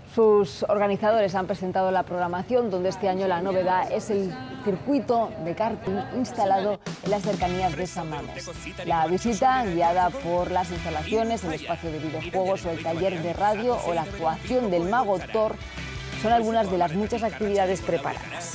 Sus organizadores han presentado la programación, donde este año la novedad es el circuito de karting instalado en las cercanías de San Mamés. La visita, guiada por las instalaciones, el espacio de videojuegos o el taller de radio o la actuación del mago Thor, son algunas de las muchas actividades preparadas.